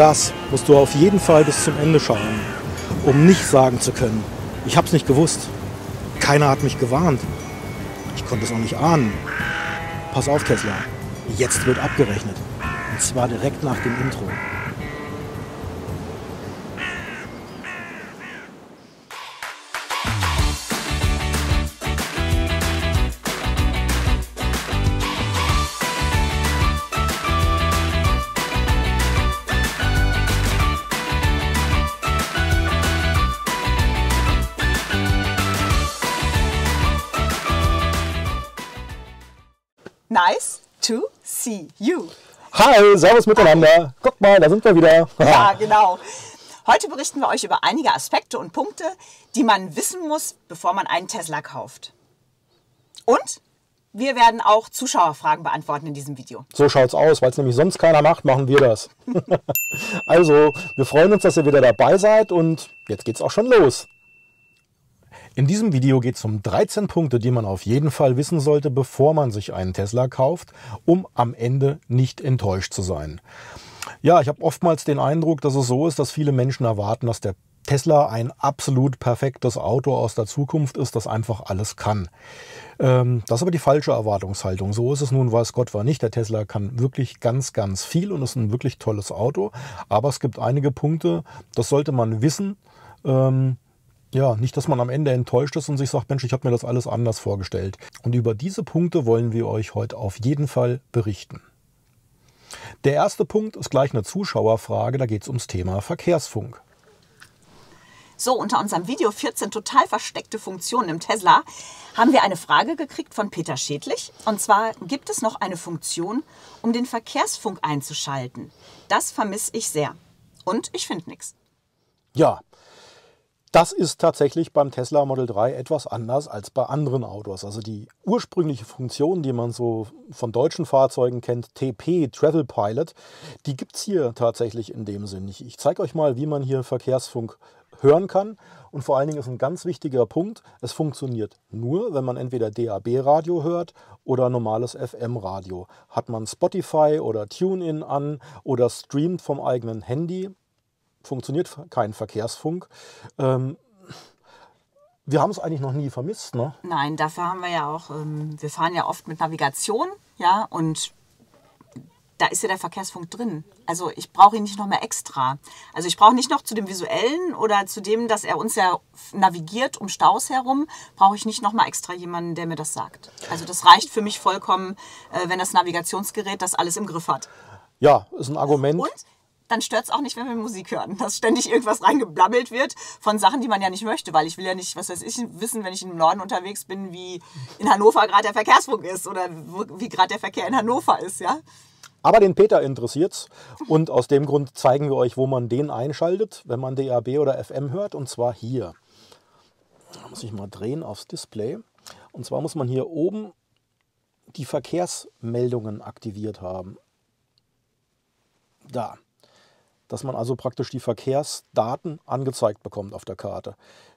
Das musst du auf jeden Fall bis zum Ende schauen, um nicht sagen zu können, ich hab's nicht gewusst. Keiner hat mich gewarnt. Ich konnte es auch nicht ahnen. Pass auf, Tesla. Jetzt wird abgerechnet. Und zwar direkt nach dem Intro. Nice to see you. Hi, servus miteinander. Guck mal, da sind wir wieder. Ja, genau. Heute berichten wir euch über einige Aspekte und Punkte, die man wissen muss, bevor man einen Tesla kauft. Und wir werden auch Zuschauerfragen beantworten in diesem Video. So schaut's aus, weil es nämlich sonst keiner macht, machen wir das. Also, wir freuen uns, dass ihr wieder dabei seid und jetzt geht's auch schon los. In diesem Video geht es um 13 Punkte, die man auf jeden Fall wissen sollte, bevor man sich einen Tesla kauft, um am Ende nicht enttäuscht zu sein. Ja, ich habe oftmals den Eindruck, dass es so ist, dass viele Menschen erwarten, dass der Tesla ein absolut perfektes Auto aus der Zukunft ist, das einfach alles kann. Das ist aber die falsche Erwartungshaltung. So ist es nun, weiß Gott war nicht. Der Tesla kann wirklich ganz, ganz viel und ist ein wirklich tolles Auto. Aber es gibt einige Punkte, das sollte man wissen. Ja, nicht, dass man am Ende enttäuscht ist und sich sagt, Mensch, ich habe mir das alles anders vorgestellt. Und über diese Punkte wollen wir euch heute auf jeden Fall berichten. Der erste Punkt ist gleich eine Zuschauerfrage, da geht es ums Thema Verkehrsfunk. So, unter unserem Video 14 total versteckte Funktionen im Tesla haben wir eine Frage gekriegt von Peter Schädlich. Und zwar, gibt es noch eine Funktion, um den Verkehrsfunk einzuschalten? Das vermisse ich sehr. Und ich finde nichts. Ja. Das ist tatsächlich beim Tesla Model 3 etwas anders als bei anderen Autos. Also die ursprüngliche Funktion, die man so von deutschen Fahrzeugen kennt, TP, Travel Pilot, die gibt es hier tatsächlich in dem Sinn nicht. Ich zeige euch mal, wie man hier Verkehrsfunk hören kann. Und vor allen Dingen ist ein ganz wichtiger Punkt, es funktioniert nur, wenn man entweder DAB-Radio hört oder normales FM-Radio. Hat man Spotify oder TuneIn an oder streamt vom eigenen Handy, funktioniert kein Verkehrsfunk. Wir haben es eigentlich noch nie vermisst, ne? Nein, dafür haben wir ja auch, wir fahren ja oft mit Navigation, ja, und da ist ja der Verkehrsfunk drin. Also ich brauche ihn nicht noch mehr extra. Also ich brauche nicht noch zu dem Visuellen oder zu dem, dass er uns ja navigiert um Staus herum, brauche ich nicht noch mal extra jemanden, der mir das sagt. Also das reicht für mich vollkommen, wenn das Navigationsgerät das alles im Griff hat. Ja, ist ein Argument. Und dann stört es auch nicht, wenn wir Musik hören, dass ständig irgendwas reingeblabbelt wird von Sachen, die man ja nicht möchte, weil ich will ja nicht, was weiß ich, wissen, wenn ich im Norden unterwegs bin, wie in Hannover gerade der Verkehrsfunk ist oder wie gerade der Verkehr in Hannover ist, ja. Aber den Peter interessiert's und aus dem Grund zeigen wir euch, wo man den einschaltet, wenn man DAB oder FM hört, und zwar hier. Da muss ich mal drehen aufs Display. Und zwar muss man hier oben die Verkehrsmeldungen aktiviert haben. Da. Dass man also praktisch die Verkehrsdaten angezeigt bekommt auf der Karte.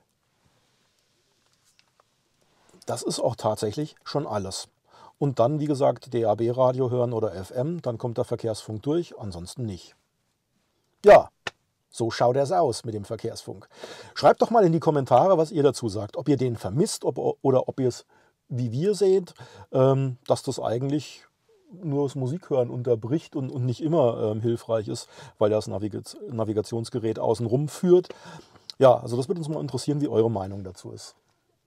Das ist auch tatsächlich schon alles. Und dann, wie gesagt, DAB-Radio hören oder FM, dann kommt der Verkehrsfunk durch, ansonsten nicht. Ja, so schaut es aus mit dem Verkehrsfunk. Schreibt doch mal in die Kommentare, was ihr dazu sagt. Ob ihr den vermisst oder ob ihr es, wie wir seht, dass das eigentlich nur das Musikhören unterbricht und nicht immer hilfreich ist, weil das Navigationsgerät außenrum führt. Ja, also das würde uns mal interessieren, wie eure Meinung dazu ist.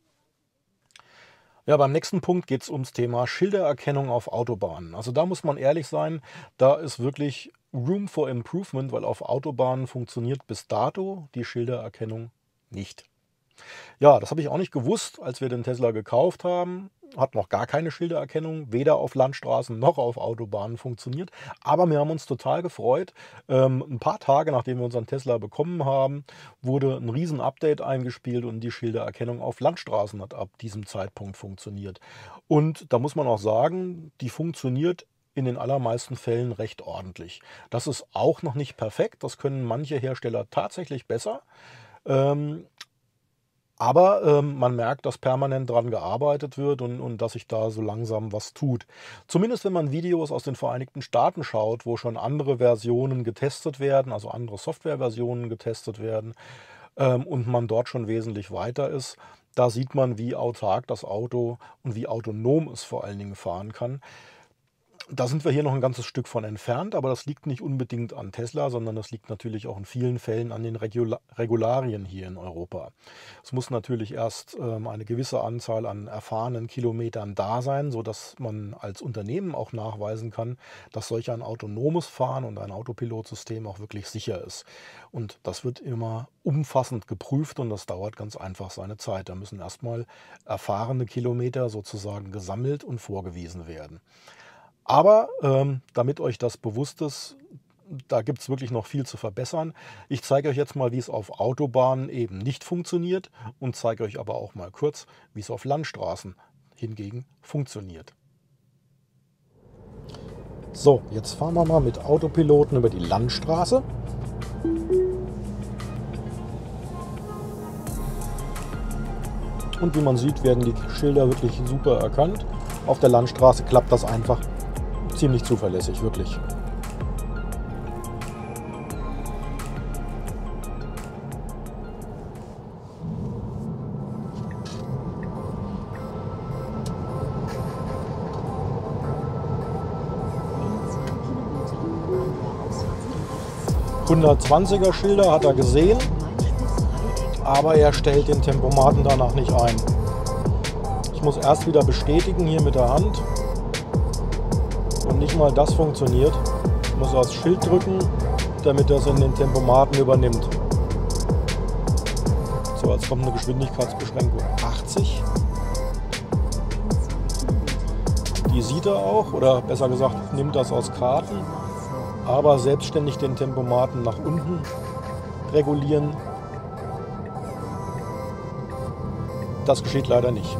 Ja, beim nächsten Punkt geht es ums Thema Schildererkennung auf Autobahnen. Also da muss man ehrlich sein, da ist wirklich Room for Improvement, weil auf Autobahnen funktioniert bis dato die Schildererkennung nicht. Ja, das habe ich auch nicht gewusst, als wir den Tesla gekauft haben. Hat noch gar keine Schildererkennung, weder auf Landstraßen noch auf Autobahnen funktioniert. Aber wir haben uns total gefreut. Ein paar Tage nachdem wir unseren Tesla bekommen haben, wurde ein Riesen-Update eingespielt und die Schildererkennung auf Landstraßen hat ab diesem Zeitpunkt funktioniert. Und da muss man auch sagen, die funktioniert in den allermeisten Fällen recht ordentlich. Das ist auch noch nicht perfekt, das können manche Hersteller tatsächlich besser. Aber man merkt, dass permanent daran gearbeitet wird und dass sich da so langsam was tut. Zumindest wenn man Videos aus den Vereinigten Staaten schaut, wo schon andere Versionen getestet werden, also andere Softwareversionen getestet werden und man dort schon wesentlich weiter ist. Da sieht man, wie autark das Auto und wie autonom es vor allen Dingen fahren kann. Da sind wir hier noch ein ganzes Stück von entfernt, aber das liegt nicht unbedingt an Tesla, sondern das liegt natürlich auch in vielen Fällen an den Regularien hier in Europa. Es muss natürlich erst eine gewisse Anzahl an erfahrenen Kilometern da sein, sodass man als Unternehmen auch nachweisen kann, dass solch ein autonomes Fahren und ein Autopilotsystem auch wirklich sicher ist. Und das wird immer umfassend geprüft und das dauert ganz einfach seine Zeit. Da müssen erstmal erfahrene Kilometer sozusagen gesammelt und vorgewiesen werden. Aber damit euch das bewusst ist, da gibt es wirklich noch viel zu verbessern. Ich zeige euch jetzt mal, wie es auf Autobahnen eben nicht funktioniert und zeige euch aber auch mal kurz, wie es auf Landstraßen hingegen funktioniert. So, jetzt fahren wir mal mit Autopiloten über die Landstraße. Und wie man sieht, werden die Schilder wirklich super erkannt. Auf der Landstraße klappt das einfach ziemlich zuverlässig, wirklich. ...120er Schilder hat er gesehen, aber er stellt den Tempomaten danach nicht ein. Ich muss erst wieder bestätigen hier mit der Hand. Und nicht mal das funktioniert. Ich muss aufs Schild drücken, damit er es in den Tempomaten übernimmt. So, jetzt kommt eine Geschwindigkeitsbeschränkung 80. Die sieht er auch, oder besser gesagt, nimmt das aus Karten. Aber selbstständig den Tempomaten nach unten regulieren, das geschieht leider nicht.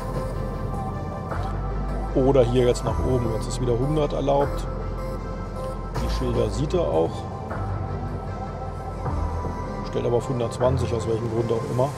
Oder hier jetzt nach oben, jetzt ist wieder 100 erlaubt. Die Schilder sieht er auch. Stellt aber auf 120, aus welchem Grund auch immer.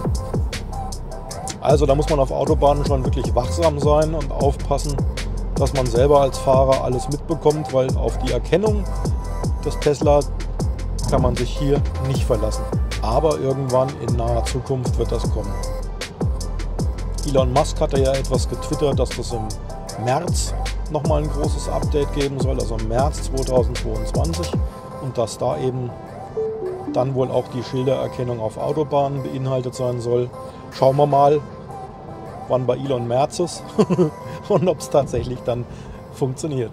Also da muss man auf Autobahnen schon wirklich wachsam sein und aufpassen, dass man selber als Fahrer alles mitbekommt, weil auf die Erkennung des Tesla kann man sich hier nicht verlassen. Aber irgendwann in naher Zukunft wird das kommen. Elon Musk hatte ja etwas getwittert, dass das im März nochmal ein großes Update geben soll, also im März 2022, und dass da eben dann wohl auch die Schildererkennung auf Autobahnen beinhaltet sein soll. Schauen wir mal, wann bei Elon März ist und ob es tatsächlich dann funktioniert.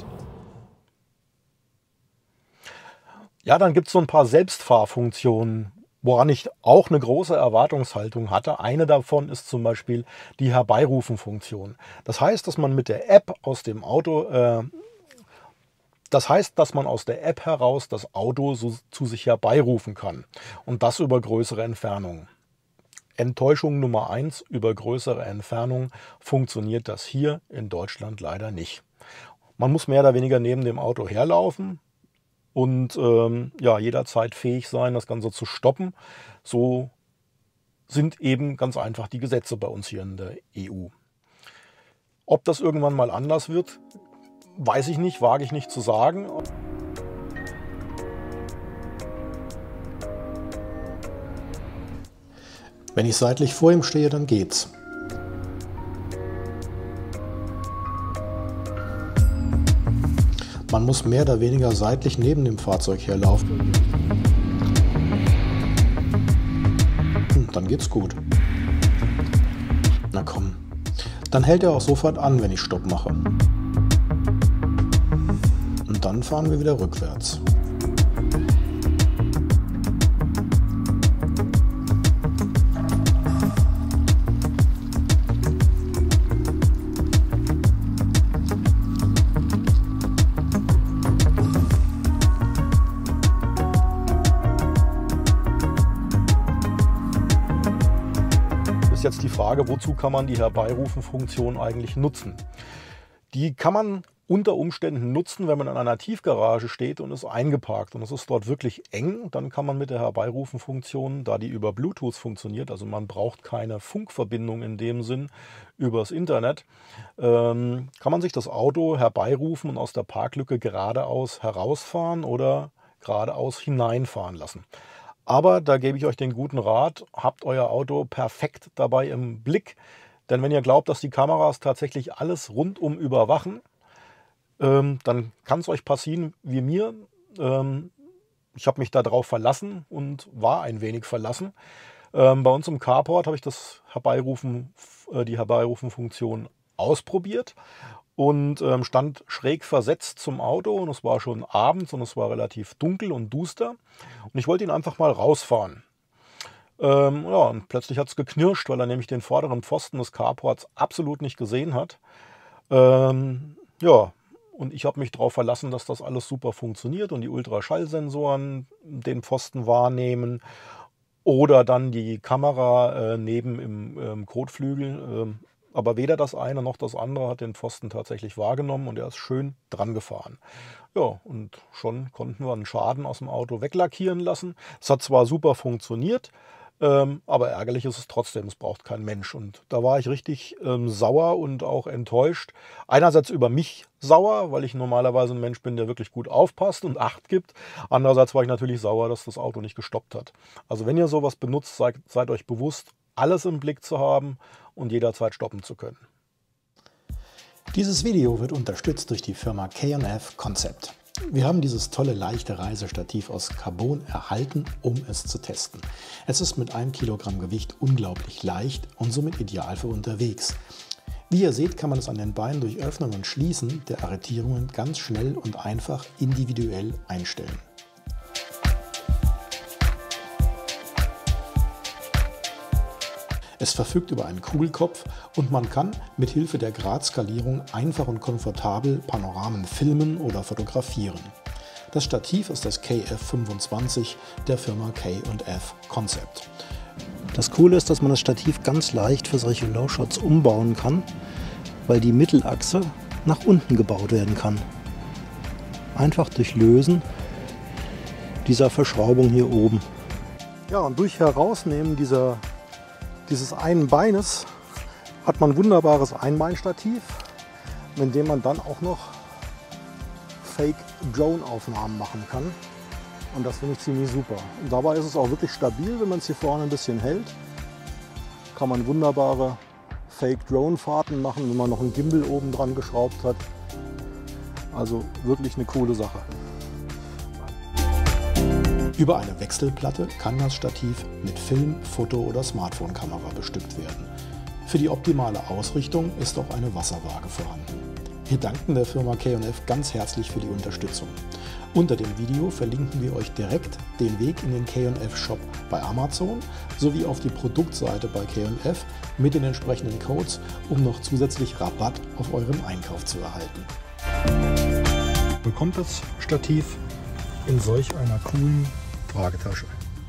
Ja, dann gibt es so ein paar Selbstfahrfunktionen, woran ich auch eine große Erwartungshaltung hatte. Eine davon ist zum Beispiel die Herbeirufen-Funktion. Das heißt, dass man mit der App aus dem Auto, aus der App heraus das Auto so zu sich herbeirufen kann. Und das über größere Entfernungen. Enttäuschung Nummer 1, über größere Entfernungen funktioniert das hier in Deutschland leider nicht. Man muss mehr oder weniger neben dem Auto herlaufen und ja, jederzeit fähig sein, das Ganze zu stoppen. So sind eben ganz einfach die Gesetze bei uns hier in der EU. Ob das irgendwann mal anders wird, weiß ich nicht, wage ich nicht zu sagen. Wenn ich seitlich vor ihm stehe, dann geht's. Man muss mehr oder weniger seitlich neben dem Fahrzeug herlaufen. Dann geht's gut. Na komm. Dann hält er auch sofort an, wenn ich Stopp mache. Und dann fahren wir wieder rückwärts. Ist jetzt die Frage, wozu kann man die Herbeirufen-Funktion eigentlich nutzen? Die kann man unter Umständen nutzen, wenn man in einer Tiefgarage steht und ist eingeparkt und es ist dort wirklich eng, dann kann man mit der Herbeirufen-Funktion, da die über Bluetooth funktioniert, also man braucht keine Funkverbindung in dem Sinn übers Internet, kann man sich das Auto herbeirufen und aus der Parklücke geradeaus herausfahren oder geradeaus hineinfahren lassen. Aber da gebe ich euch den guten Rat, habt euer Auto perfekt dabei im Blick, denn wenn ihr glaubt, dass die Kameras tatsächlich alles rundum überwachen, dann kann es euch passieren wie mir. Ich habe mich darauf verlassen und war ein wenig verlassen. Bei uns im Carport habe ich die Herbeirufen-Funktion ausprobiert und stand schräg versetzt zum Auto und es war schon abends und es war relativ dunkel und duster und ich wollte ihn einfach mal rausfahren. Und plötzlich hat es geknirscht, weil er nämlich den vorderen Pfosten des Carports absolut nicht gesehen hat. Und ich habe mich darauf verlassen, dass das alles super funktioniert und die Ultraschallsensoren den Pfosten wahrnehmen oder dann die Kamera neben im Kotflügel. Aber weder das eine noch das andere hat den Pfosten tatsächlich wahrgenommen und er ist schön dran gefahren. Ja, und schon konnten wir einen Schaden aus dem Auto weglackieren lassen. Es hat zwar super funktioniert, aber ärgerlich ist es trotzdem, es braucht kein Mensch. Und da war ich richtig sauer und auch enttäuscht. Einerseits über mich sauer, weil ich normalerweise ein Mensch bin, der wirklich gut aufpasst und Acht gibt. Andererseits war ich natürlich sauer, dass das Auto nicht gestoppt hat. Also wenn ihr sowas benutzt, seid euch bewusst, alles im Blick zu haben und jederzeit stoppen zu können. Dieses Video wird unterstützt durch die Firma K&F Concept. Wir haben dieses tolle leichte Reisestativ aus Carbon erhalten, um es zu testen. Es ist mit 1 Kilogramm Gewicht unglaublich leicht und somit ideal für unterwegs. Wie ihr seht, kann man es an den Beinen durch Öffnen und Schließen der Arretierungen ganz schnell und einfach individuell einstellen. Es verfügt über einen Kugelkopf und man kann mit Hilfe der Gradskalierung einfach und komfortabel Panoramen filmen oder fotografieren. Das Stativ ist das KF25 der Firma K&F Concept. Das Coole ist, dass man das Stativ ganz leicht für solche Low-Shots umbauen kann, weil die Mittelachse nach unten gebaut werden kann. Einfach durch Lösen dieser Verschraubung hier oben. Ja, und durch Herausnehmen dieses einen Beines hat man ein wunderbares Einbeinstativ, mit dem man dann auch noch Fake-Drone-Aufnahmen machen kann. Und das finde ich ziemlich super. Und dabei ist es auch wirklich stabil, wenn man es hier vorne ein bisschen hält. Kann man wunderbare Fake-Drone-Fahrten machen, wenn man noch einen Gimbal oben dran geschraubt hat. Also wirklich eine coole Sache. Über eine Wechselplatte kann das Stativ mit Film-, Foto- oder Smartphone-Kamera bestückt werden. Für die optimale Ausrichtung ist auch eine Wasserwaage vorhanden. Wir danken der Firma K&F ganz herzlich für die Unterstützung. Unter dem Video verlinken wir euch direkt den Weg in den K&F Shop bei Amazon sowie auf die Produktseite bei K&F mit den entsprechenden Codes, um noch zusätzlich Rabatt auf euren Einkauf zu erhalten. Bekommt das Stativ in solch einer coolen Tragetasche.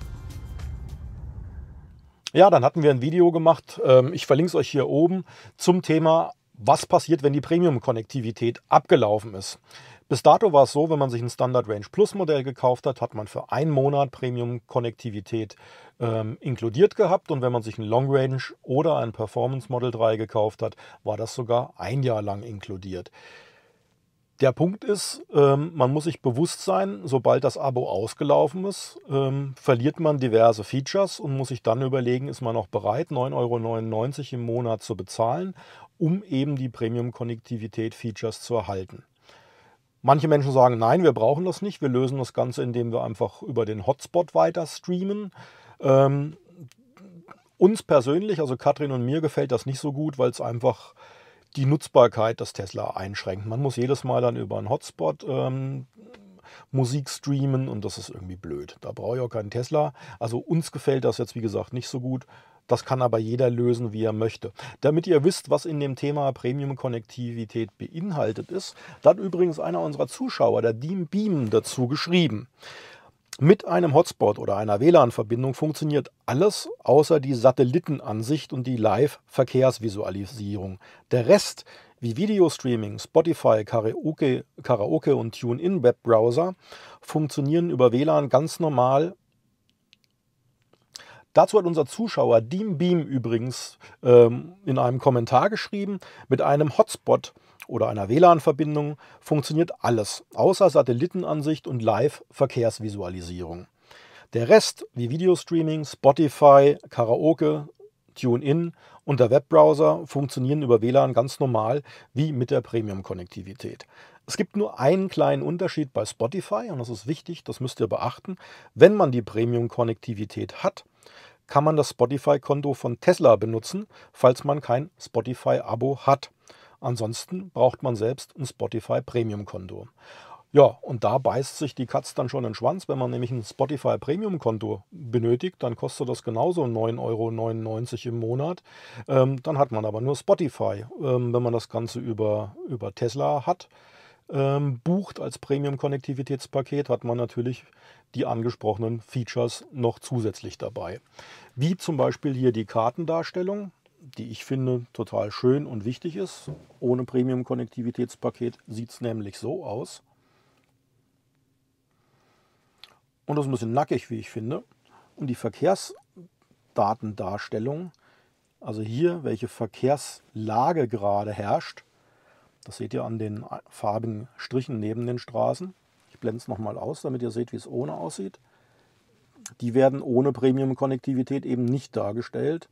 Ja, dann hatten wir ein Video gemacht, ich verlinke es euch hier oben, zum Thema, was passiert, wenn die Premium-Konnektivität abgelaufen ist. Bis dato war es so, wenn man sich ein Standard Range Plus Modell gekauft hat, hat man für einen Monat Premium-Konnektivität inkludiert gehabt und wenn man sich ein Long Range oder ein Performance Model 3 gekauft hat, war das sogar ein Jahr lang inkludiert. Der Punkt ist, man muss sich bewusst sein, sobald das Abo ausgelaufen ist, verliert man diverse Features und muss sich dann überlegen, ist man noch bereit, 9,99 € im Monat zu bezahlen, um eben die Premium-Konnektivität-Features zu erhalten. Manche Menschen sagen, nein, wir brauchen das nicht, wir lösen das Ganze, indem wir einfach über den Hotspot weiter streamen. Uns persönlich, also Katrin und mir, gefällt das nicht so gut, weil es einfach die Nutzbarkeit des Tesla einschränkt. Man muss jedes Mal dann über einen Hotspot Musik streamen und das ist irgendwie blöd. Da brauche ich auch keinen Tesla. Also uns gefällt das jetzt, wie gesagt, nicht so gut. Das kann aber jeder lösen, wie er möchte. Damit ihr wisst, was in dem Thema Premium-Konnektivität beinhaltet ist, da hat übrigens einer unserer Zuschauer, der Dean Beam, dazu geschrieben. Mit einem Hotspot oder einer WLAN-Verbindung funktioniert alles außer die Satellitenansicht und die Live-Verkehrsvisualisierung. Der Rest, wie Videostreaming, Spotify, Karaoke und TuneIn-Webbrowser, funktionieren über WLAN ganz normal. Dazu hat unser Zuschauer Beam übrigens in einem Kommentar geschrieben, mit einem Hotspot oder einer WLAN-Verbindung funktioniert alles, außer Satellitenansicht und Live-Verkehrsvisualisierung. Der Rest, wie Videostreaming, Spotify, Karaoke, TuneIn und der Webbrowser, funktionieren über WLAN ganz normal wie mit der Premium-Konnektivität. Es gibt nur einen kleinen Unterschied bei Spotify und das ist wichtig, das müsst ihr beachten. Wenn man die Premium-Konnektivität hat, kann man das Spotify-Konto von Tesla benutzen, falls man kein Spotify-Abo hat. Ansonsten braucht man selbst ein Spotify-Premium-Konto. Ja, und da beißt sich die Katz dann schon in den Schwanz. Wenn man nämlich ein Spotify-Premium-Konto benötigt, dann kostet das genauso 9,99 € im Monat. Dann hat man aber nur Spotify. Wenn man das Ganze über Tesla hat, bucht als Premium-Konnektivitätspaket, hat man natürlich die angesprochenen Features noch zusätzlich dabei. Wie zum Beispiel hier die Kartendarstellung, die ich finde total schön und wichtig ist. Ohne Premium-Konnektivitätspaket sieht es nämlich so aus. Und das ist ein bisschen nackig, wie ich finde. Und die Verkehrsdatendarstellung, also hier, welche Verkehrslage gerade herrscht, das seht ihr an den farbigen Strichen neben den Straßen. Ich blende es nochmal aus, damit ihr seht, wie es ohne aussieht. Die werden ohne Premium-Konnektivität eben nicht dargestellt.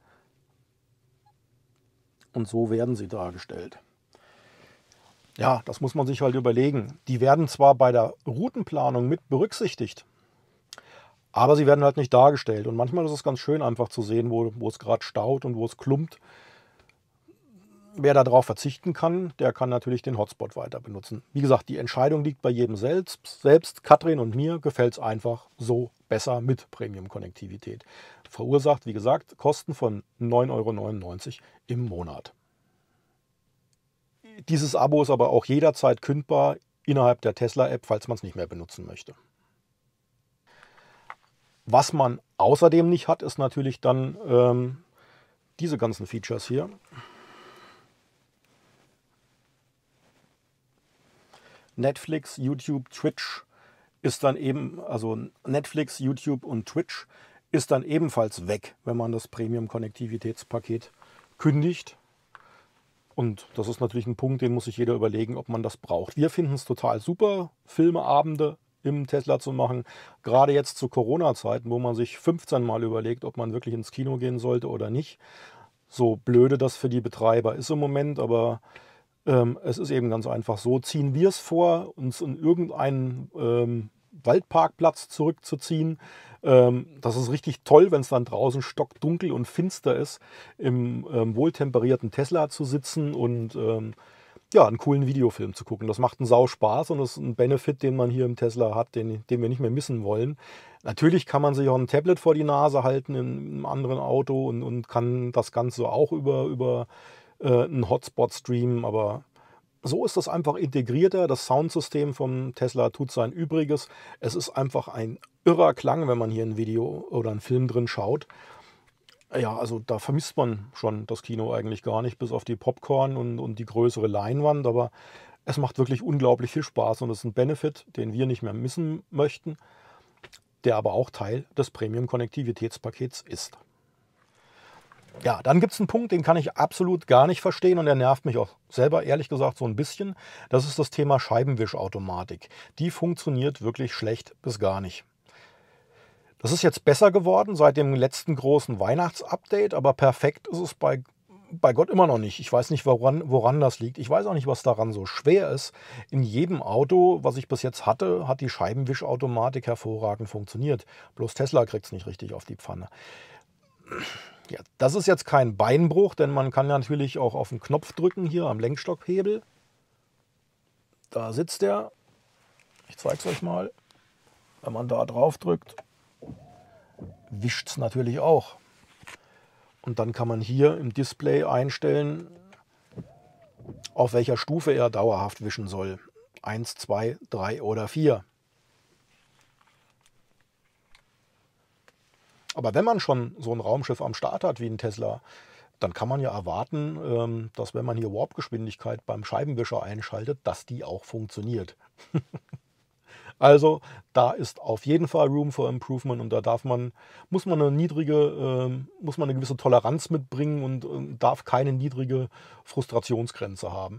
Und so werden sie dargestellt. Ja, das muss man sich halt überlegen. Die werden zwar bei der Routenplanung mit berücksichtigt, aber sie werden halt nicht dargestellt. Und manchmal ist es ganz schön einfach zu sehen, wo es gerade staut und wo es klumpt. Wer darauf verzichten kann, der kann natürlich den Hotspot weiter benutzen. Wie gesagt, die Entscheidung liegt bei jedem selbst. Katrin und mir gefällt es einfach so besser mit Premium-Konnektivität. Verursacht, wie gesagt, Kosten von 9,99 € im Monat. Dieses Abo ist aber auch jederzeit kündbar innerhalb der Tesla-App, falls man es nicht mehr benutzen möchte. Was man außerdem nicht hat, ist natürlich dann diese ganzen Features hier. Netflix, YouTube, Twitch ist dann eben, also Netflix, YouTube und Twitch ist dann ebenfalls weg, wenn man das Premium-Konnektivitätspaket kündigt. Und das ist natürlich ein Punkt, den muss sich jeder überlegen, ob man das braucht. Wir finden es total super, Filmeabende im Tesla zu machen. Gerade jetzt zu Corona-Zeiten, wo man sich 15 Mal überlegt, ob man wirklich ins Kino gehen sollte oder nicht. So blöde das für die Betreiber ist im Moment, aber es ist eben ganz einfach so. Ziehen wir es vor, uns in irgendeinen Waldparkplatz zurückzuziehen. Das ist richtig toll, wenn es dann draußen stockdunkel und finster ist, im wohltemperierten Tesla zu sitzen und ja, einen coolen Videofilm zu gucken. Das macht einen Sau Spaß und das ist ein Benefit, den man hier im Tesla hat, den wir nicht mehr missen wollen. Natürlich kann man sich auch ein Tablet vor die Nase halten in einem anderen Auto und kann das Ganze auch über einen Hotspot streamen, aber so ist das einfach integrierter. Das Soundsystem vom Tesla tut sein Übriges. Es ist einfach ein irrer Klang, wenn man hier ein Video oder einen Film drin schaut. Ja, also da vermisst man schon das Kino eigentlich gar nicht, bis auf die Popcorn und die größere Leinwand. Aber es macht wirklich unglaublich viel Spaß und es ist ein Benefit, den wir nicht mehr missen möchten, der aber auch Teil des Premium-Konnektivitätspakets ist. Ja, dann gibt es einen Punkt, den kann ich absolut gar nicht verstehen und der nervt mich auch selber, ehrlich gesagt, so ein bisschen. Das ist das Thema Scheibenwischautomatik. Die funktioniert wirklich schlecht bis gar nicht. Das ist jetzt besser geworden seit dem letzten großen Weihnachtsupdate, aber perfekt ist es bei Gott immer noch nicht. Ich weiß nicht, woran das liegt. Ich weiß auch nicht, was daran so schwer ist. In jedem Auto, was ich bis jetzt hatte, hat die Scheibenwischautomatik hervorragend funktioniert. Bloß Tesla kriegt es nicht richtig auf die Pfanne. Ja, das ist jetzt kein Beinbruch, denn man kann natürlich auch auf den Knopf drücken hier am Lenkstockhebel. Da sitzt er. Ich zeige es euch mal. Wenn man da drauf drückt, wischt es natürlich auch. Und dann kann man hier im Display einstellen, auf welcher Stufe er dauerhaft wischen soll. 1, 2, 3 oder 4. Aber wenn man schon so ein Raumschiff am Start hat wie ein Tesla, dann kann man ja erwarten, dass wenn man hier Warp-Geschwindigkeit beim Scheibenwischer einschaltet, dass die auch funktioniert. Also da ist auf jeden Fall Room for Improvement und da muss man eine gewisse Toleranz mitbringen und darf keine niedrige Frustrationsgrenze haben.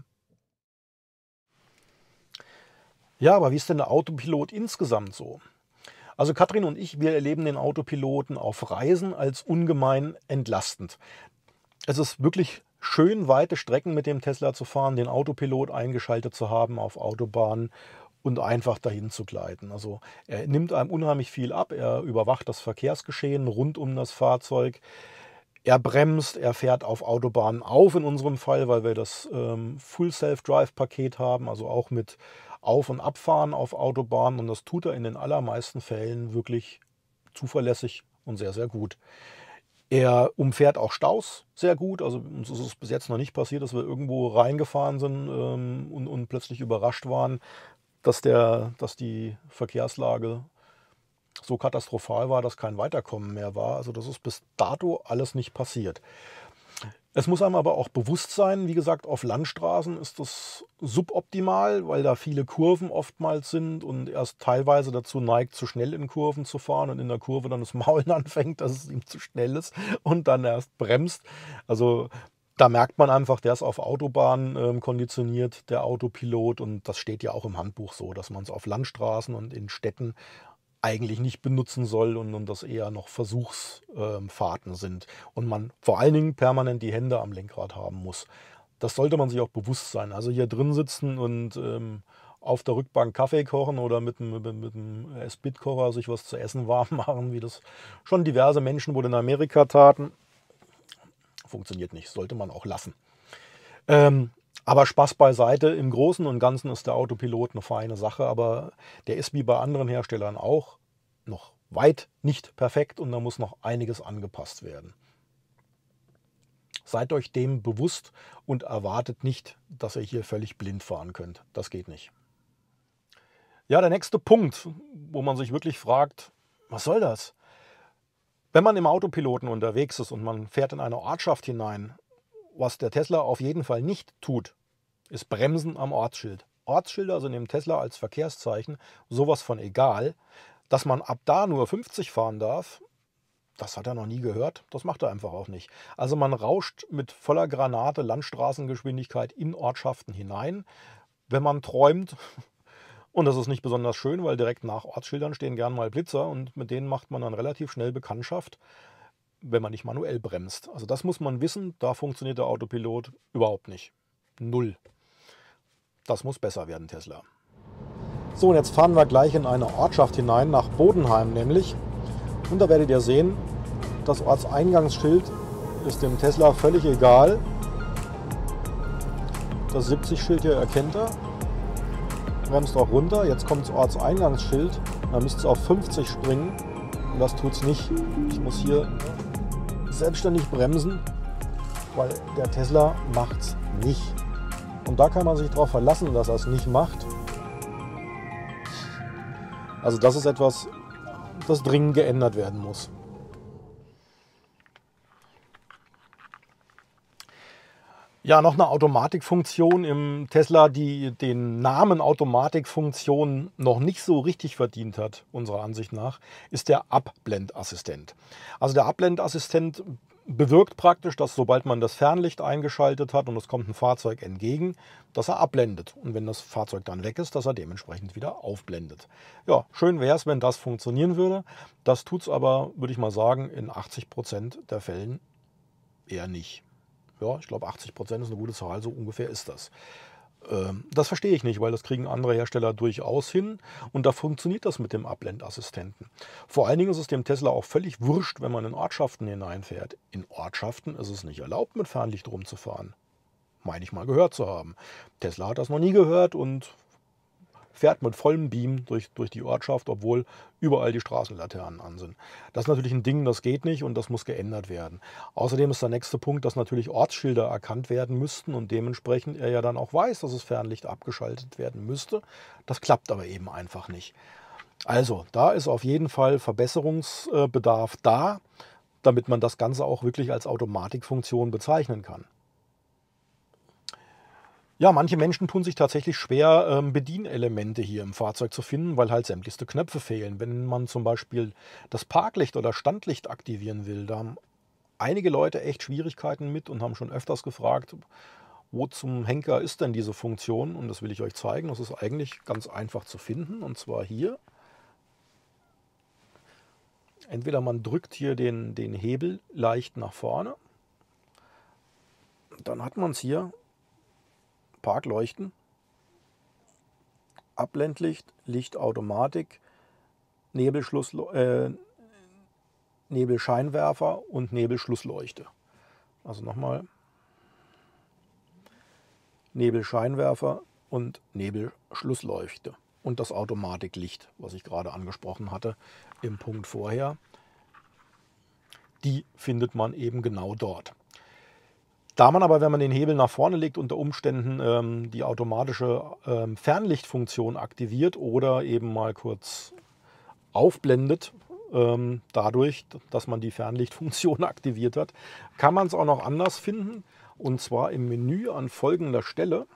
Ja, aber wie ist denn der Autopilot insgesamt so? Also Katrin und ich, wir erleben den Autopiloten auf Reisen als ungemein entlastend. Es ist wirklich schön, weite Strecken mit dem Tesla zu fahren, den Autopilot eingeschaltet zu haben auf Autobahnen und einfach dahin zu gleiten. Also er nimmt einem unheimlich viel ab, er überwacht das Verkehrsgeschehen rund um das Fahrzeug, er bremst, er fährt auf Autobahnen auf in unserem Fall, weil wir das Full Self-Drive-Paket haben, also auch mit Auf- und Abfahren auf Autobahnen, und das tut er in den allermeisten Fällen wirklich zuverlässig und sehr, sehr gut. Er umfährt auch Staus sehr gut. Also uns ist es bis jetzt noch nicht passiert, dass wir irgendwo reingefahren sind und plötzlich überrascht waren, dass die Verkehrslage so katastrophal war, dass kein Weiterkommen mehr war. Also das ist bis dato alles nicht passiert. Es muss einem aber auch bewusst sein, wie gesagt, auf Landstraßen ist das suboptimal, weil da viele Kurven oftmals sind und erst teilweise dazu neigt, zu schnell in Kurven zu fahren und in der Kurve dann das Maulen anfängt, dass es ihm zu schnell ist und dann erst bremst. Also da merkt man einfach, der ist auf Autobahnen konditioniert, der Autopilot, und das steht ja auch im Handbuch so, dass man es auf Landstraßen und in Städten eigentlich nicht benutzen soll und das eher noch Versuchsfahrten sind und man vor allen Dingen permanent die Hände am Lenkrad haben muss. Das sollte man sich auch bewusst sein. Also hier drin sitzen und auf der Rückbank Kaffee kochen oder mit einem S-Bit-Kocher sich was zu essen warm machen, wie das schon diverse Menschen wohl in Amerika taten, funktioniert nicht, sollte man auch lassen. Aber Spaß beiseite, im Großen und Ganzen ist der Autopilot eine feine Sache, aber der ist wie bei anderen Herstellern auch noch weit nicht perfekt und da muss noch einiges angepasst werden. Seid euch dem bewusst und erwartet nicht, dass ihr hier völlig blind fahren könnt. Das geht nicht. Ja, der nächste Punkt, wo man sich wirklich fragt, was soll das? Wenn man im Autopiloten unterwegs ist und man fährt in eine Ortschaft hinein, was der Tesla auf jeden Fall nicht tut, ist Bremsen am Ortsschild. Ortsschilder sind im Tesla als Verkehrszeichen sowas von egal. Dass man ab da nur 50 fahren darf, das hat er noch nie gehört. Das macht er einfach auch nicht. Also man rauscht mit voller Granate Landstraßengeschwindigkeit in Ortschaften hinein, wenn man träumt. Und das ist nicht besonders schön, weil direkt nach Ortsschildern stehen gern mal Blitzer und mit denen macht man dann relativ schnell Bekanntschaft, wenn man nicht manuell bremst. Also das muss man wissen, da funktioniert der Autopilot überhaupt nicht. Null. Das muss besser werden, Tesla. So, und jetzt fahren wir gleich in eine Ortschaft hinein, nach Bodenheim nämlich. Und da werdet ihr sehen, das Ortseingangsschild ist dem Tesla völlig egal. Das 70-Schild hier erkennt er. Bremst auch runter. Jetzt kommt das Ortseingangsschild. Da müsst ihr auf 50 springen. Und das tut es nicht. Ich muss hier selbstständig bremsen, weil der Tesla macht es nicht. Und da kann man sich darauf verlassen, dass er es nicht macht. Also das ist etwas, das dringend geändert werden muss. Ja, noch eine Automatikfunktion im Tesla, die den Namen Automatikfunktion noch nicht so richtig verdient hat, unserer Ansicht nach, ist der Abblendassistent. Also der Abblendassistent bewirkt praktisch, dass sobald man das Fernlicht eingeschaltet hat und es kommt ein Fahrzeug entgegen, dass er abblendet. Und wenn das Fahrzeug dann weg ist, dass er dementsprechend wieder aufblendet. Ja, schön wäre es, wenn das funktionieren würde. Das tut es aber, würde ich mal sagen, in 80% der Fällen eher nicht. Ja, ich glaube 80% ist eine gute Zahl, so ungefähr ist das. Das verstehe ich nicht, weil das kriegen andere Hersteller durchaus hin und da funktioniert das mit dem Abblendassistenten. Vor allen Dingen ist es dem Tesla auch völlig wurscht, wenn man in Ortschaften hineinfährt. In Ortschaften ist es nicht erlaubt, mit Fernlicht rumzufahren. Meine ich mal gehört zu haben. Tesla hat das noch nie gehört und fährt mit vollem Beam durch die Ortschaft, obwohl überall die Straßenlaternen an sind. Das ist natürlich ein Ding, das geht nicht und das muss geändert werden. Außerdem ist der nächste Punkt, dass natürlich Ortsschilder erkannt werden müssten und dementsprechend er ja dann auch weiß, dass das Fernlicht abgeschaltet werden müsste. Das klappt aber eben einfach nicht. Also, da ist auf jeden Fall Verbesserungsbedarf da, damit man das Ganze auch wirklich als Automatikfunktion bezeichnen kann. Ja, manche Menschen tun sich tatsächlich schwer, Bedienelemente hier im Fahrzeug zu finden, weil halt sämtlichste Knöpfe fehlen. Wenn man zum Beispiel das Parklicht oder Standlicht aktivieren will, da haben einige Leute echt Schwierigkeiten mit und haben schon öfters gefragt, wo zum Henker ist denn diese Funktion? Und das will ich euch zeigen. Das ist eigentlich ganz einfach zu finden, und zwar hier. Entweder man drückt hier den Hebel leicht nach vorne, dann hat man es hier, Parkleuchten, Abblendlicht, Lichtautomatik, Nebelscheinwerfer und Nebelschlussleuchte. Also nochmal, Nebelscheinwerfer und Nebelschlussleuchte. Und das Automatiklicht, was ich gerade angesprochen hatte im Punkt vorher, die findet man eben genau dort. Da man aber, wenn man den Hebel nach vorne legt, unter Umständen die automatische Fernlichtfunktion aktiviert oder eben mal kurz aufblendet, dadurch, dass man die Fernlichtfunktion aktiviert hat, kann man es auch noch anders finden. Und zwar im Menü an folgender Stelle.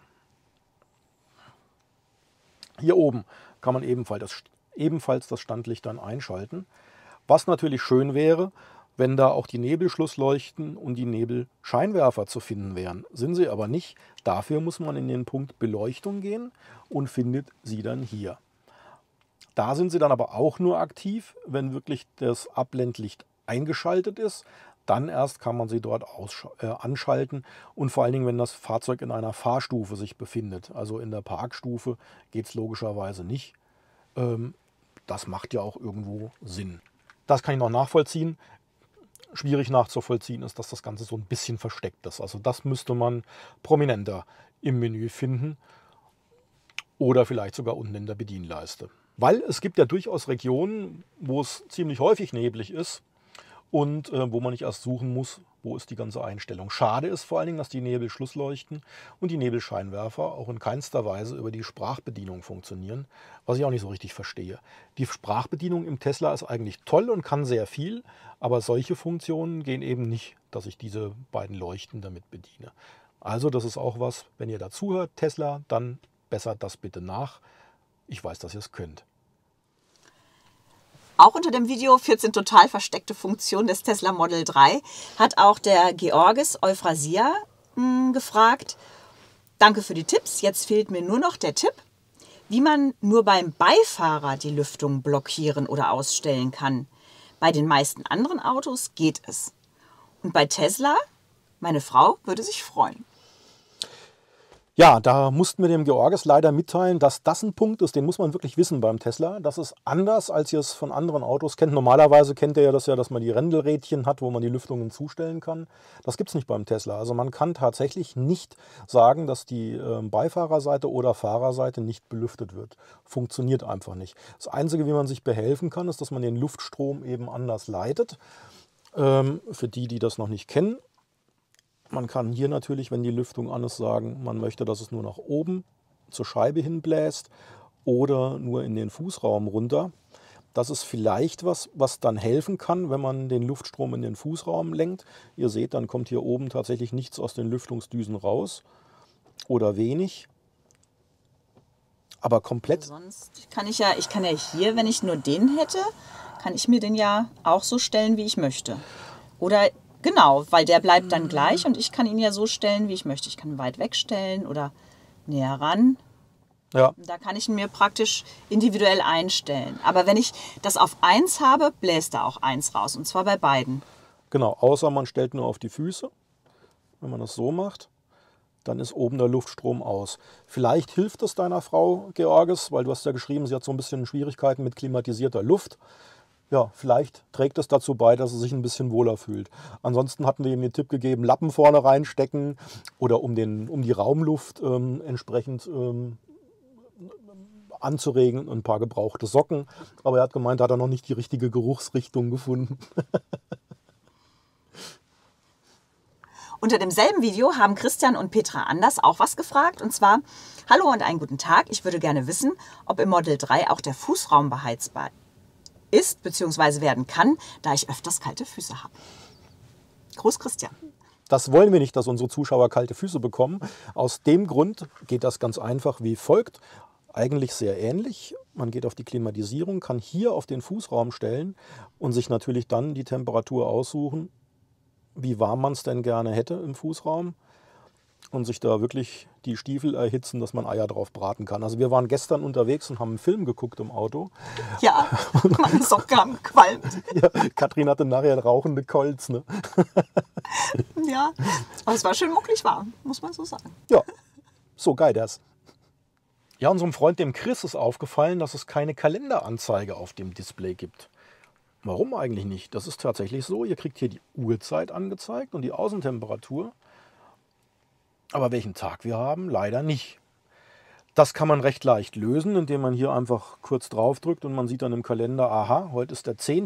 Hier oben kann man ebenfalls das Standlicht dann einschalten. Was natürlich schön wäre, wenn da auch die Nebelschlussleuchten und die Nebelscheinwerfer zu finden wären. Sind sie aber nicht. Dafür muss man in den Punkt Beleuchtung gehen und findet sie dann hier. Da sind sie dann aber auch nur aktiv, wenn wirklich das Abblendlicht eingeschaltet ist. Dann erst kann man sie dort anschalten, und vor allen Dingen, wenn das Fahrzeug in einer Fahrstufe sich befindet. Also in der Parkstufe geht es logischerweise nicht. Das macht ja auch irgendwo Sinn. Das kann ich noch nachvollziehen. Schwierig nachzuvollziehen ist, dass das Ganze so ein bisschen versteckt ist. Also das müsste man prominenter im Menü finden oder vielleicht sogar unten in der Bedienleiste. Weil es gibt ja durchaus Regionen, wo es ziemlich häufig neblig ist und wo man nicht erst suchen muss, wo ist die ganze Einstellung. Schade ist vor allen Dingen, dass die Nebelschlussleuchten und die Nebelscheinwerfer auch in keinster Weise über die Sprachbedienung funktionieren, was ich auch nicht so richtig verstehe. Die Sprachbedienung im Tesla ist eigentlich toll und kann sehr viel, aber solche Funktionen gehen eben nicht, dass ich diese beiden Leuchten damit bediene. Also das ist auch was, wenn ihr dazuhört, Tesla, dann bessert das bitte nach. Ich weiß, dass ihr es könnt. Auch unter dem Video 14 total versteckte Funktionen des Tesla Model 3 hat auch der Georges Euphrasia gefragt. Danke für die Tipps. Jetzt fehlt mir nur noch der Tipp, wie man nur beim Beifahrer die Lüftung blockieren oder ausstellen kann. Bei den meisten anderen Autos geht es. Und bei Tesla, meine Frau würde sich freuen. Ja, da mussten wir dem Georges leider mitteilen, dass das ein Punkt ist, den muss man wirklich wissen beim Tesla. Das ist anders, als ihr es von anderen Autos kennt. Normalerweise kennt ihr ja das, dass man die Rändelrädchen hat, wo man die Lüftungen zustellen kann. Das gibt es nicht beim Tesla. Also man kann tatsächlich nicht sagen, dass die Beifahrerseite oder Fahrerseite nicht belüftet wird. Funktioniert einfach nicht. Das Einzige, wie man sich behelfen kann, ist, dass man den Luftstrom eben anders leitet. Für die, die das noch nicht kennen. Man kann hier natürlich, wenn die Lüftung an ist, sagen, man möchte, dass es nur nach oben zur Scheibe hin bläst oder nur in den Fußraum runter. Das ist vielleicht was dann helfen kann, wenn man den Luftstrom in den Fußraum lenkt. Ihr seht, dann kommt hier oben tatsächlich nichts aus den Lüftungsdüsen raus oder wenig. Aber komplett. Sonst kann ich ja hier, wenn ich nur den hätte, kann ich mir den ja auch so stellen, wie ich möchte. Oder genau, weil der bleibt dann gleich und ich kann ihn ja so stellen, wie ich möchte. Ich kann ihn weit wegstellen oder näher ran. Ja. Da kann ich ihn mir praktisch individuell einstellen. Aber wenn ich das auf 1 habe, bläst er auch 1 raus. Und zwar bei beiden. Genau, außer man stellt nur auf die Füße. Wenn man das so macht, dann ist oben der Luftstrom aus. Vielleicht hilft es deiner Frau, Georges, weil du hast ja geschrieben, sie hat so ein bisschen Schwierigkeiten mit klimatisierter Luft. Ja, vielleicht trägt es dazu bei, dass sie sich ein bisschen wohler fühlt. Ansonsten hatten wir ihm den Tipp gegeben, Lappen vorne reinstecken oder um die Raumluft entsprechend anzuregen und ein paar gebrauchte Socken. Aber er hat gemeint, da hat er noch nicht die richtige Geruchsrichtung gefunden. Unter demselben Video haben Christian und Petra Anders auch was gefragt. Und zwar, hallo und einen guten Tag. Ich würde gerne wissen, ob im Model 3 auch der Fußraum beheizbar ist bzw. werden kann, da ich öfters kalte Füße habe. Gruß Christian. Das wollen wir nicht, dass unsere Zuschauer kalte Füße bekommen. Aus dem Grund geht das ganz einfach wie folgt. Eigentlich sehr ähnlich. Man geht auf die Klimatisierung, kann hier auf den Fußraum stellen und sich natürlich dann die Temperatur aussuchen, wie warm man es denn gerne hätte im Fußraum und sich da wirklich die Stiefel erhitzen, dass man Eier drauf braten kann. Also wir waren gestern unterwegs und haben einen Film geguckt im Auto. Ja, meine Socken haben gequalmt. Ja, Katrin hatte nachher rauchende Kolz, ne? Ja, aber es war schön mucklig warm, muss man so sagen. Ja, so geil das. Ja, unserem Freund dem Chris ist aufgefallen, dass es keine Kalenderanzeige auf dem Display gibt. Warum eigentlich nicht? Das ist tatsächlich so. Ihr kriegt hier die Uhrzeit angezeigt und die Außentemperatur. Aber welchen Tag wir haben, leider nicht. Das kann man recht leicht lösen, indem man hier einfach kurz drauf drückt und man sieht dann im Kalender, aha, heute ist der 10.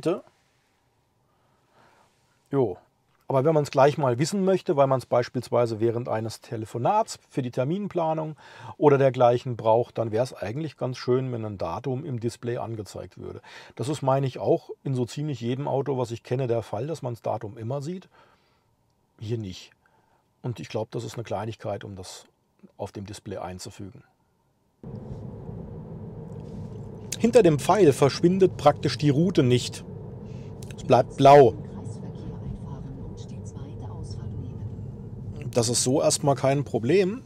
Jo. Aber wenn man es gleich mal wissen möchte, weil man es beispielsweise während eines Telefonats für die Terminplanung oder dergleichen braucht, dann wäre es eigentlich ganz schön, wenn ein Datum im Display angezeigt würde. Das ist, meine ich, auch in so ziemlich jedem Auto, was ich kenne, der Fall, dass man das Datum immer sieht. Hier nicht. Und ich glaube, das ist eine Kleinigkeit, um das auf dem Display einzufügen. Hinter dem Pfeil verschwindet praktisch die Route nicht. Es bleibt blau. Das ist so erstmal kein Problem.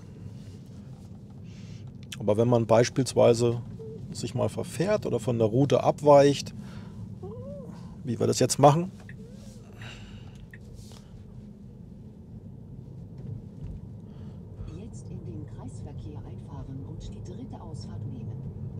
Aber wenn man beispielsweise sich mal verfährt oder von der Route abweicht, wie wir das jetzt machen, jetzt in den Kreisverkehr einfahren und die dritte Ausfahrt nehmen.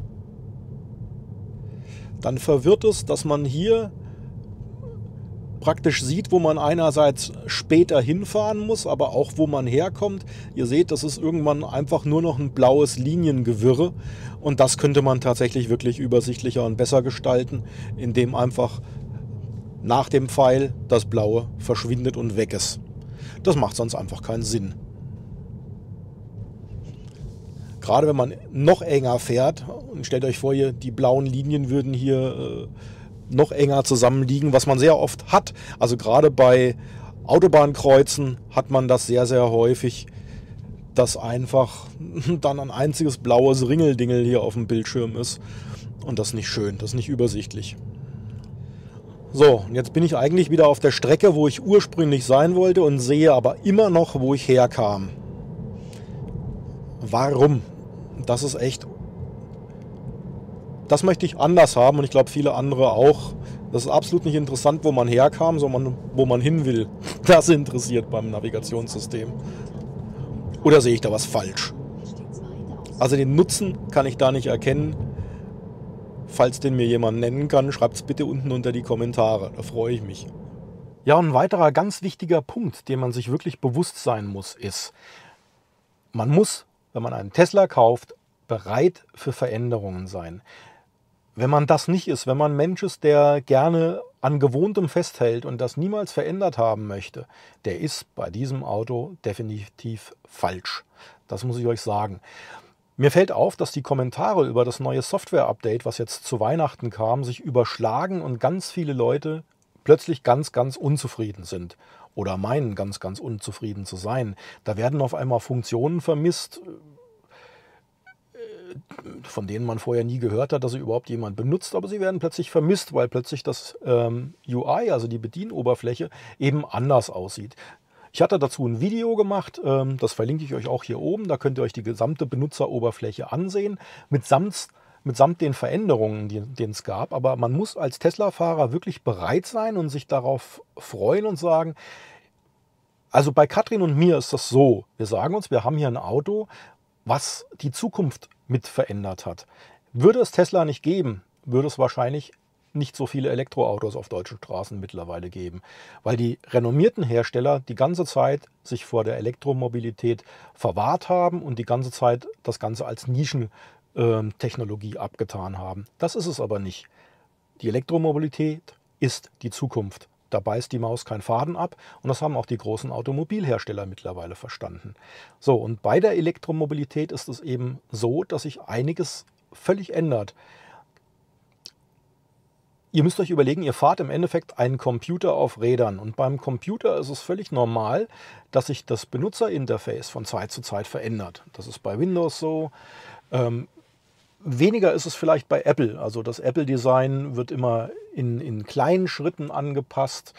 dann verwirrt es, dass man hier praktisch sieht, wo man einerseits später hinfahren muss, aber auch wo man herkommt. Ihr seht, das ist irgendwann einfach nur noch ein blaues Liniengewirre und das könnte man tatsächlich wirklich übersichtlicher und besser gestalten, indem einfach nach dem Pfeil das Blaue verschwindet und weg ist. Das macht sonst einfach keinen Sinn. Gerade wenn man noch enger fährt, und stellt euch vor, hier, die blauen Linien würden hier noch enger zusammenliegen, was man sehr oft hat. Also gerade bei Autobahnkreuzen hat man das sehr, sehr häufig, dass einfach dann ein einziges blaues Ringeldingel hier auf dem Bildschirm ist. Und das ist nicht schön, das ist nicht übersichtlich. So, und jetzt bin ich eigentlich wieder auf der Strecke, wo ich ursprünglich sein wollte und sehe aber immer noch, wo ich herkam. Warum? Das ist echt... Das möchte ich anders haben und ich glaube viele andere auch. Das ist absolut nicht interessant, wo man herkam, sondern wo man hin will. Das interessiert beim Navigationssystem. Oder sehe ich da was falsch? Also den Nutzen kann ich da nicht erkennen. Falls den mir jemand nennen kann, schreibt es bitte unten unter die Kommentare. Da freue ich mich. Ja, und ein weiterer ganz wichtiger Punkt, den man sich wirklich bewusst sein muss, ist, man muss, wenn man einen Tesla kauft, bereit für Veränderungen sein. Wenn man das nicht ist, wenn man ein Mensch ist, der gerne an Gewohntem festhält und das niemals verändert haben möchte, der ist bei diesem Auto definitiv falsch. Das muss ich euch sagen. Mir fällt auf, dass die Kommentare über das neue Software-Update, was jetzt zu Weihnachten kam, sich überschlagen und ganz viele Leute plötzlich ganz, ganz unzufrieden sind oder meinen, ganz, ganz unzufrieden zu sein. Da werden auf einmal Funktionen vermisst, von denen man vorher nie gehört hat, dass sie überhaupt jemand benutzt, aber sie werden plötzlich vermisst, weil plötzlich das UI, also die Bedienoberfläche, eben anders aussieht. Ich hatte dazu ein Video gemacht, das verlinke ich euch auch hier oben, da könnt ihr euch die gesamte Benutzeroberfläche ansehen, mitsamt den Veränderungen, die es gab, aber man muss als Tesla-Fahrer wirklich bereit sein und sich darauf freuen und sagen, also bei Katrin und mir ist das so, wir sagen uns, wir haben hier ein Auto, was die Zukunft mit verändert hat. Würde es Tesla nicht geben, würde es wahrscheinlich nicht so viele Elektroautos auf deutschen Straßen mittlerweile geben, weil die renommierten Hersteller die ganze Zeit sich vor der Elektromobilität verwahrt haben und die ganze Zeit das Ganze als Nischentechnologie abgetan haben. Das ist es aber nicht. Die Elektromobilität ist die Zukunft. Da beißt die Maus keinen Faden ab und das haben auch die großen Automobilhersteller mittlerweile verstanden. So, und bei der Elektromobilität ist es eben so, dass sich einiges völlig ändert. Ihr müsst euch überlegen, ihr fahrt im Endeffekt einen Computer auf Rädern und beim Computer ist es völlig normal, dass sich das Benutzerinterface von Zeit zu Zeit verändert. Das ist bei Windows so. Weniger ist es vielleicht bei Apple. Also das Apple-Design wird immer in kleinen Schritten angepasst.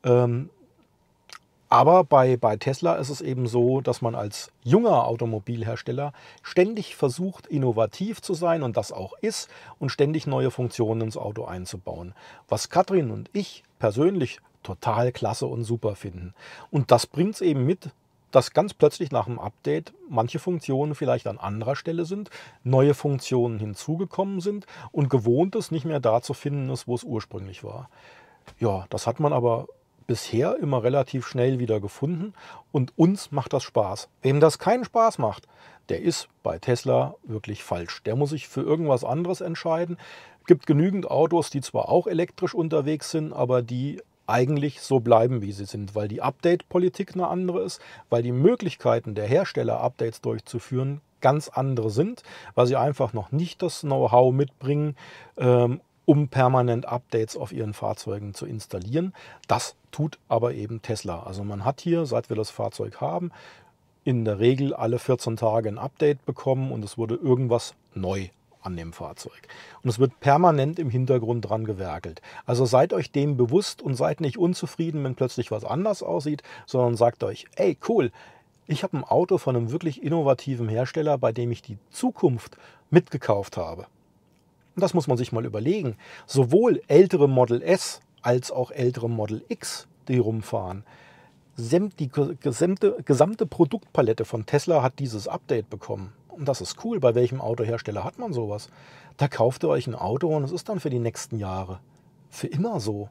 Aber bei Tesla ist es eben so, dass man als junger Automobilhersteller ständig versucht, innovativ zu sein und das auch ist und ständig neue Funktionen ins Auto einzubauen. Was Katrin und ich persönlich total klasse und super finden. Und das bringt es eben mit, dass ganz plötzlich nach dem Update manche Funktionen vielleicht an anderer Stelle sind, neue Funktionen hinzugekommen sind und Gewohntes nicht mehr da zu finden ist, wo es ursprünglich war. Ja, das hat man aber bisher immer relativ schnell wieder gefunden und uns macht das Spaß. Wem das keinen Spaß macht, der ist bei Tesla wirklich falsch. Der muss sich für irgendwas anderes entscheiden. Es gibt genügend Autos, die zwar auch elektrisch unterwegs sind, aber die eigentlich so bleiben, wie sie sind, weil die Update-Politik eine andere ist, weil die Möglichkeiten der Hersteller, Updates durchzuführen, ganz andere sind, weil sie einfach noch nicht das Know-how mitbringen, um permanent Updates auf ihren Fahrzeugen zu installieren. Das tut aber eben Tesla. Also man hat hier, seit wir das Fahrzeug haben, in der Regel alle 14 Tage ein Update bekommen und es wurde irgendwas neu an dem Fahrzeug. Und es wird permanent im Hintergrund dran gewerkelt. Also seid euch dem bewusst und seid nicht unzufrieden, wenn plötzlich was anders aussieht, sondern sagt euch, ey cool, ich habe ein Auto von einem wirklich innovativen Hersteller, bei dem ich die Zukunft mitgekauft habe. Und das muss man sich mal überlegen. Sowohl ältere Model S als auch ältere Model X, die rumfahren. Die gesamte Produktpalette von Tesla hat dieses Update bekommen. Und das ist cool. Bei welchem Autohersteller hat man sowas? Da kauft ihr euch ein Auto und es ist dann für die nächsten Jahre. Für immer so.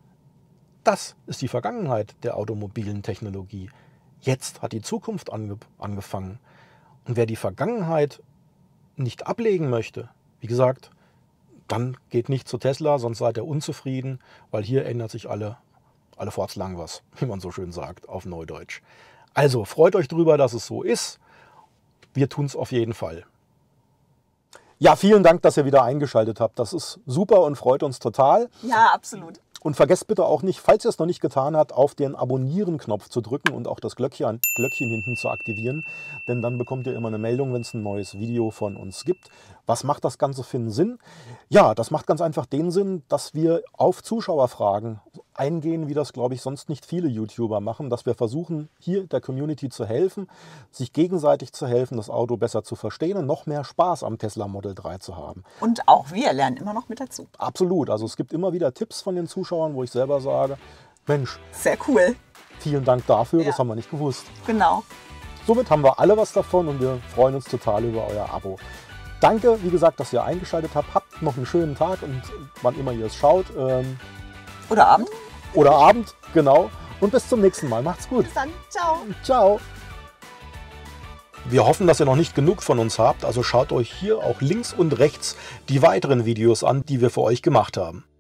Das ist die Vergangenheit der automobilen Technologie. Jetzt hat die Zukunft angefangen. Und wer die Vergangenheit nicht ablegen möchte, wie gesagt, dann geht nicht zu Tesla, sonst seid ihr unzufrieden, weil hier ändert sich alle Fortslang was, wie man so schön sagt, auf Neudeutsch. Also freut euch drüber, dass es so ist. Wir tun es auf jeden Fall. Ja, vielen Dank, dass ihr wieder eingeschaltet habt. Das ist super und freut uns total. Ja, absolut. Und vergesst bitte auch nicht, falls ihr es noch nicht getan habt, auf den Abonnieren-Knopf zu drücken und auch das Glöckchen hinten zu aktivieren. Denn dann bekommt ihr immer eine Meldung, wenn es ein neues Video von uns gibt. Was macht das Ganze für einen Sinn? Ja, das macht ganz einfach den Sinn, dass wir auf Zuschauerfragen eingehen, wie das, glaube ich, sonst nicht viele YouTuber machen. Dass wir versuchen, hier der Community zu helfen, sich gegenseitig zu helfen, das Auto besser zu verstehen und noch mehr Spaß am Tesla Model 3 zu haben. Und auch wir lernen immer noch mit dazu. Absolut. Also es gibt immer wieder Tipps von den Zuschauern, wo ich selber sage, Mensch, sehr cool. Vielen Dank dafür, Ja. Das haben wir nicht gewusst. Genau. Somit haben wir alle was davon und wir freuen uns total über euer Abo. Danke, wie gesagt, dass ihr eingeschaltet habt. Habt noch einen schönen Tag und wann immer ihr es schaut. Oder Abend. Oder Abend, genau. Und bis zum nächsten Mal. Macht's gut. Bis dann. Ciao. Ciao. Wir hoffen, dass ihr noch nicht genug von uns habt. Also schaut euch hier auch links und rechts die weiteren Videos an, die wir für euch gemacht haben.